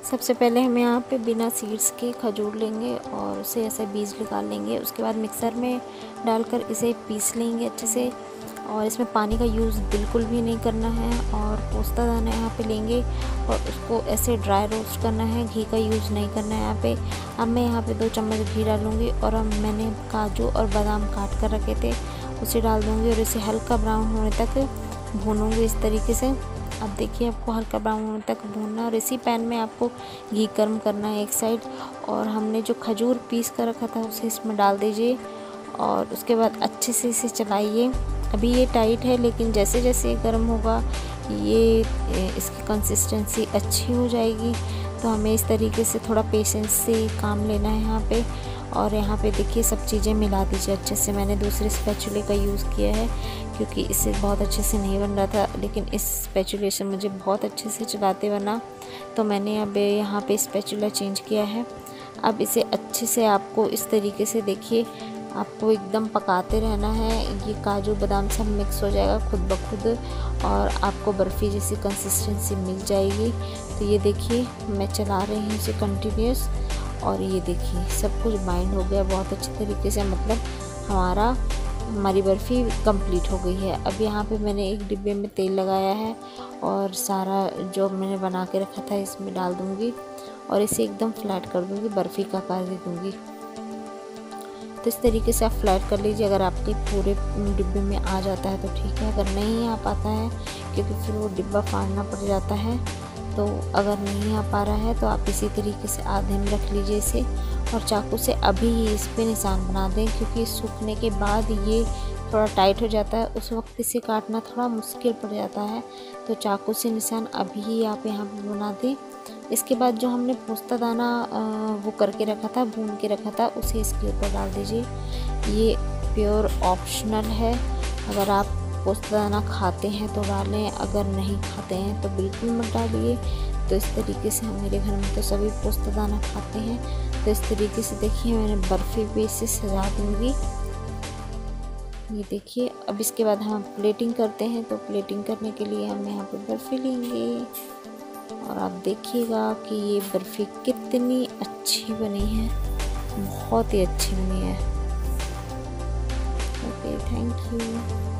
सबसे पहले हम यहाँ पे बिना सीड्स के खजूर लेंगे और उसे ऐसे बीज निकाल लेंगे। उसके बाद मिक्सर में डालकर इसे पीस लेंगे अच्छे से, और इसमें पानी का यूज़ बिल्कुल भी नहीं करना है। और पोस्ता दाना यहाँ पे लेंगे और उसको ऐसे ड्राई रोस्ट करना है, घी का यूज़ नहीं करना है यहाँ पे। अब मैं यहाँ पे 2 चम्मच घी डालूँगी और अब मैंने काजू और बादाम काट कर रखे थे उसे डाल दूँगी और इसे हल्का ब्राउन होने तक भूनूँगी इस तरीके से। अब देखिए आपको हल्का ब्राउन होने तक भूनना, और इसी पैन में आपको घी गर्म करना है एक साइड, और हमने जो खजूर पीस कर रखा था उसे इसमें डाल दीजिए और उसके बाद अच्छे से इसे चलाइए। अभी ये टाइट है, लेकिन जैसे जैसे ये गर्म होगा ये इसकी कंसिस्टेंसी अच्छी हो जाएगी। तो हमें इस तरीके से थोड़ा पेशेंस से काम लेना है यहाँ पे। और यहाँ पे देखिए सब चीज़ें मिला दीजिए अच्छे से। मैंने दूसरे स्पैचुले का यूज़ किया है क्योंकि इससे बहुत अच्छे से नहीं बन रहा था, लेकिन इस स्पैचुले से मुझे बहुत अच्छे से चलाते बना, तो मैंने अब यहाँ पे स्पैचुला चेंज किया है। अब इसे अच्छे से आपको इस तरीके से देखिए आपको एकदम पकाते रहना है। ये काजू बादाम सब मिक्स हो जाएगा खुद ब खुद और आपको बर्फ़ी जैसी कंसिस्टेंसी मिल जाएगी। तो ये देखिए मैं चला रही हूँ इसे कंटिन्यूस, और ये देखिए सब कुछ बाइंड हो गया बहुत अच्छे तरीके से, मतलब हमारी बर्फ़ी कंप्लीट हो गई है। अब यहाँ पे मैंने एक डिब्बे में तेल लगाया है और सारा जो मैंने बना के रखा था इसमें डाल दूँगी और इसे एकदम फ्लैट कर दूँगी, बर्फ़ी का आकार दे दूँगी। तो इस तरीके से आप फ्लैट कर लीजिए। अगर आपके पूरे डिब्बे में आ जाता है तो ठीक है, अगर नहीं आ पाता है क्योंकि फिर वो डिब्बा फाड़ना पड़ जाता है, तो अगर नहीं आ पा रहा है तो आप इसी तरीके से आधे में रख लीजिए इसे और चाकू से अभी इस पे निशान बना दें, क्योंकि सूखने के बाद ये थोड़ा टाइट हो जाता है, उस वक्त इसे काटना थोड़ा मुश्किल पड़ जाता है। तो चाकू से निशान अभी ही आप यहाँ पे बना दें। इसके बाद जो हमने पोस्ता दाना वो करके रखा था, भून के रखा था, उसे इसके ऊपर डाल दीजिए। ये प्योर ऑप्शनल है, अगर आप पोस्ता दाना खाते हैं तो डालें, अगर नहीं खाते हैं तो बिल्कुल मत डालिए। तो इस तरीके से मेरे घर में तो सभी पोस्ता दाना खाते हैं। तो इस तरीके से देखिए मैंने बर्फ़ी पे इसे सजा दूँगी। ये देखिए अब इसके बाद हम प्लेटिंग करते हैं। तो प्लेटिंग करने के लिए हम यहाँ पे बर्फ़ी लेंगे और आप देखिएगा कि ये बर्फ़ी कितनी अच्छी बनी है, बहुत ही अच्छी बनी है। Okay, thank you.